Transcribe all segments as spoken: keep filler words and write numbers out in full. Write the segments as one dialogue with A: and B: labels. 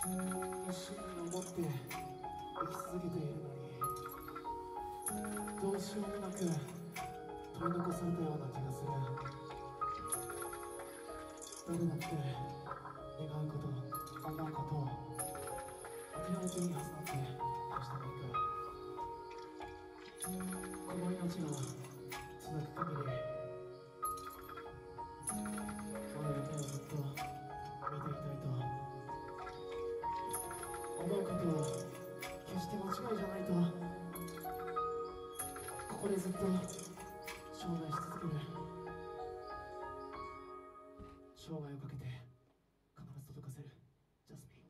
A: 真に思って生き続けているのに、どうしようもなく取り残されたような気がする。誰だって願うこと、思うことを諦めていいはずなんてどうしてもいいから、この命が続く限りお前だけをずっと見ていたいと思うことは決して間違いじゃないと、ここでずっと証明し続ける。生涯をかけて必ず届かせる。ジャスミン。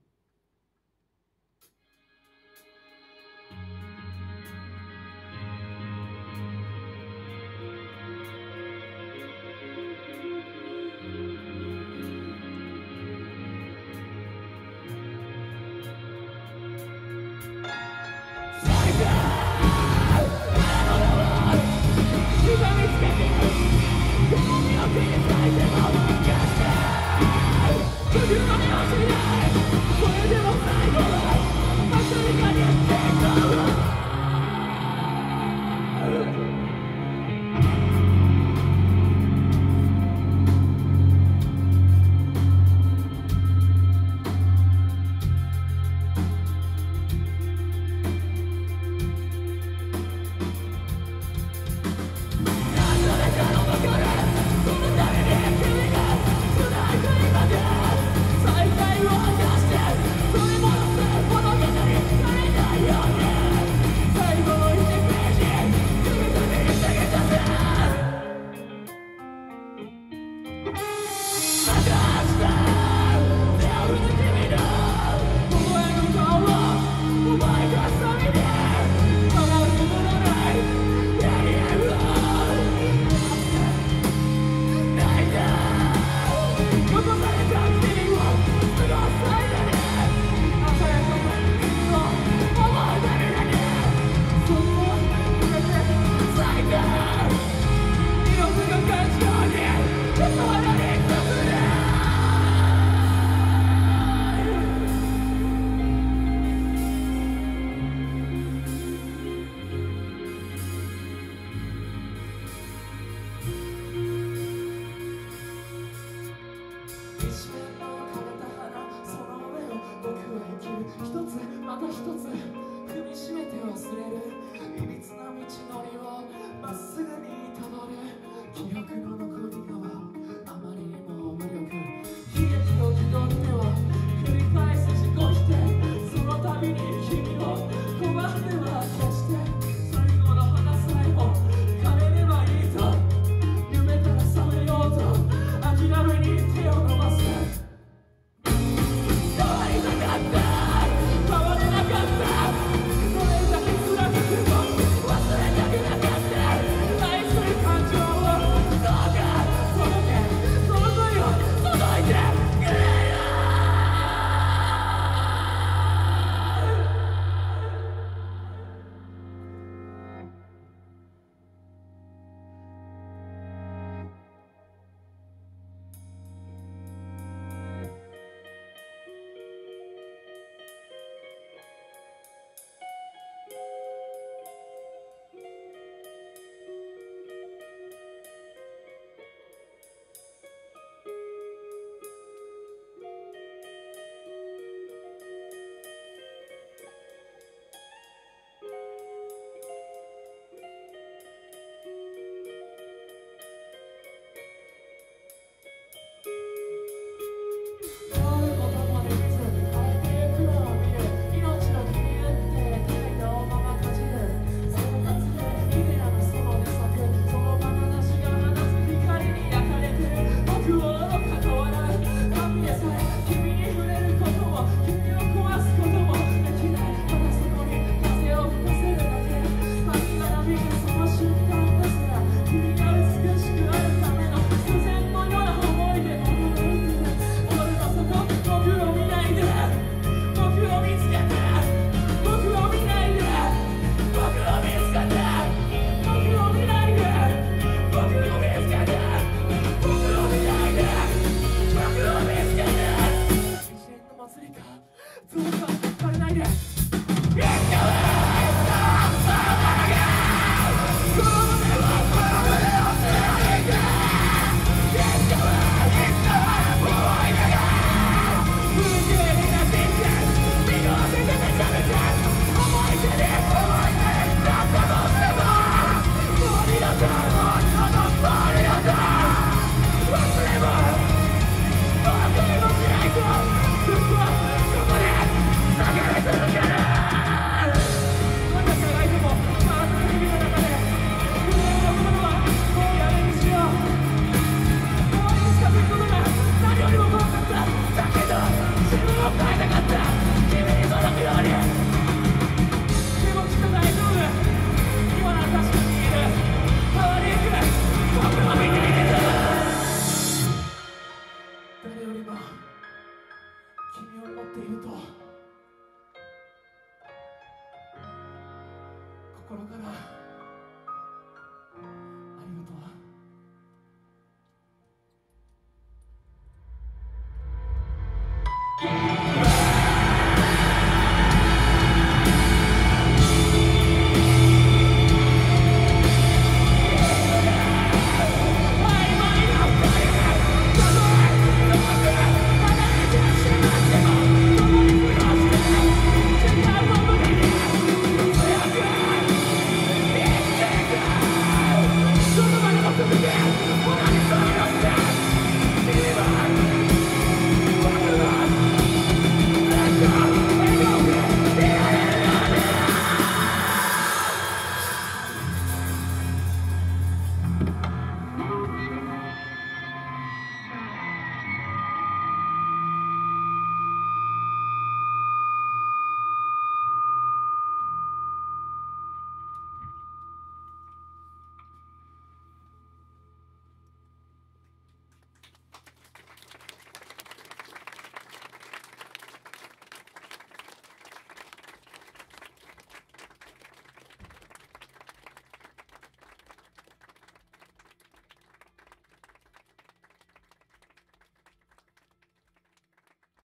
A: また一つ踏みしめて忘れる。いびつな道のりをまっすぐにたどる。記憶の残りがあまりにも無力。悲劇を気取っては繰り返す自己否定。その度に君を拒んでは決して最後の花さえも枯れればいいと夢から覚めようと諦めに手を伸ばす。 っていると心から